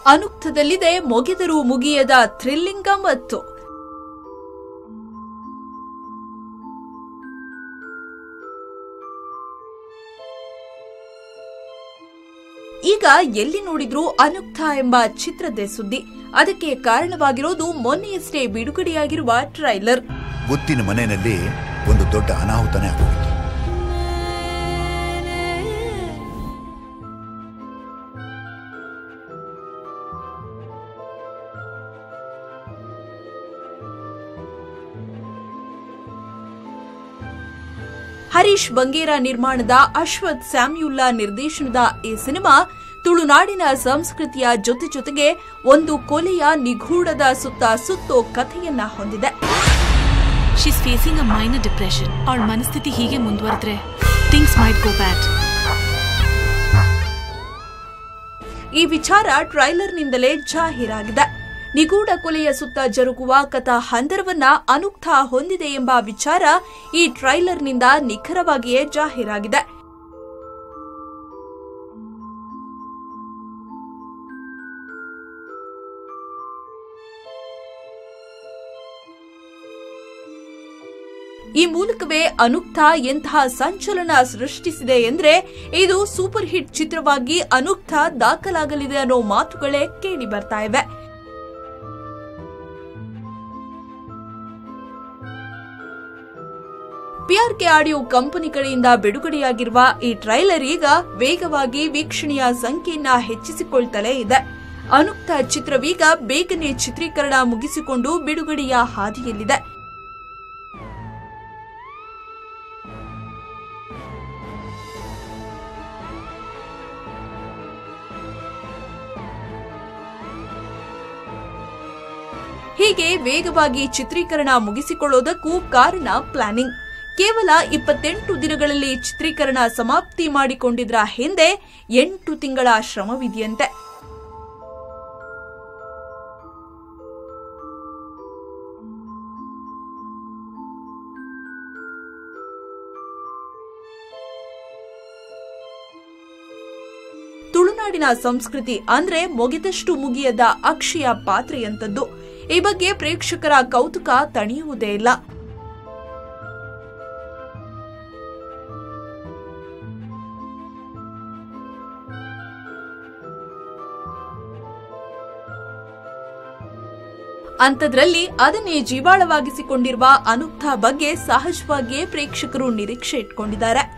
ಅನುಕ್ತದಲ್ಲಿದೆ ಮೊಗೆದರೂ ಮುಗಿಯದ ಥ್ರಿಲ್ಲಿಂಗ್ ಗಮ್ಮತ್ತು. ಈಗ ಎಲ್ಲಿ ನೋಡಿದ್ರೂ ಅನುಕ್ತ ಎಂಬ ಚಿತ್ರದ ಸುದ್ದಿ. ಅದಕ್ಕೆ ಕಾರಣವಾಗಿರೋದು ಮೊನ್ನೆಯಷ್ಟೇ ಬಿಡುಗಡೆಯಾಗಿರುವ ಟ್ರೈಲರ್. ಗೊತ್ತಿನ ಮನೆಯಲ್ಲಿ ಒಂದು ದೊಡ್ಡ ಅನಾಹುತನೇ ಆಗೋಯಿತು. ಹರೀಶ್ ಬಂಗೇರ ನಿರ್ಮಾಣದ ಅಶ್ವಥ್ ಸ್ಯಾಮ್ಯುಲ್ಲಾ ನಿರ್ದೇಶನದ ಈ ಸಿನಿಮಾ ತುಳುನಾಡಿನ ಸಂಸ್ಕೃತಿಯ ಜೊತೆಗೆ ಒಂದು ಕೊಲೆಯ ನಿಗೂಢದ ಸುತ್ತ ಸುತ್ತೋ ಕಥೆಯನ್ನ ಹೊಂದಿದೆ. She's facing a minor depression. ಅವಳ ಮನಸ್ಥಿತಿ ಹೀಗೆ ಮುಂದುವರೆದ್ರೆ things might go bad. ಈ ವಿಚಾರ ಟ್ರೈಲರ್ನಿಂದಲೇ ಜಾಹೀರಾಗಿದೆ. ನಿಗೂಢ ಕೊಲೆಯ ಸುತ್ತ ಜರುಗುವ ಕಥಾ ಹಂದರವನ್ನ ಅನುಕ್ತ ಹೊಂದಿದೆ ಎಂಬ ವಿಚಾರ ಈ ಟ್ರೈಲರ್ನಿಂದ ನಿಖರವಾಗಿಯೇ ಜಾಹೀರಾಗಿದೆ. ಈ ಮೂಲಕವೇ ಅನುಕ್ತ ಎಂತಹ ಸಂಚಲನ ಸೃಷ್ಟಿಸಿದೆ ಎಂದ್ರೆ ಇದು ಸೂಪರ್ ಹಿಟ್ ಚಿತ್ರವಾಗಿ ಅನುಕ್ತ ದಾಖಲಾಗಲಿದೆ ಅನ್ನೋ ಮಾತುಗಳೇ ಕೇಳಿ ಬರ್ತಾ ಇವೆ. ಪಿಆರ್ಕೆ ಆಡಿಯೋ ಕಂಪನಿ ಕಡೆಯಿಂದ ಬಿಡುಗಡೆಯಾಗಿರುವ ಈ ಟ್ರೈಲರ್ ಈಗ ವೇಗವಾಗಿ ವೀಕ್ಷಣೆಯ ಸಂಖ್ಯೆಯನ್ನ ಹೆಚ್ಚಿಸಿಕೊಳ್ತಲೇ ಇದೆ. ಅನುಕ್ತ ಚಿತ್ರವೀಗ ಬೇಗನೆ ಚಿತ್ರೀಕರಣ ಮುಗಿಸಿಕೊಂಡು ಬಿಡುಗಡೆಯ ಹಾದಿಯಲ್ಲಿದೆ. ಹೀಗೆ ವೇಗವಾಗಿ ಚಿತ್ರೀಕರಣ ಮುಗಿಸಿಕೊಳ್ಳೋದಕ್ಕೂ ಕಾರಣ ಪ್ಲಾನಿಂಗ್. ಕೇವಲ 28 ದಿನಗಳಲ್ಲಿ ಚಿತ್ರೀಕರಣ ಸಮಾಪ್ತಿ ಮಾಡಿಕೊಂಡಿದ್ರ ಹಿಂದೆ 8 ತಿಂಗಳ ಶ್ರಮವಿದೆಯಂತೆ. ತುಳುನಾಡಿನ ಸಂಸ್ಕೃತಿ ಅಂದ್ರೆ ಮೊಗೆದಷ್ಟು ಮುಗಿಯದ ಅಕ್ಷಯ ಪಾತ್ರೆಯಂತದ್ದು. ಈ ಬಗ್ಗೆ ಪ್ರೇಕ್ಷಕರ ಕೌತುಕ ತಣಿಯುವುದೇ ಇಲ್ಲ. ಅಂಥದ್ರಲ್ಲಿ ಅದನ್ನೇ ಜೀವಾಳವಾಗಿಸಿಕೊಂಡಿರುವ ಅನುಕ್ತ ಬಗ್ಗೆ ಸಹಜವಾಗಿಯೇ ಪ್ರೇಕ್ಷಕರು ನಿರೀಕ್ಷೆ ಇಟ್ಕೊಂಡಿದ್ದಾರೆ.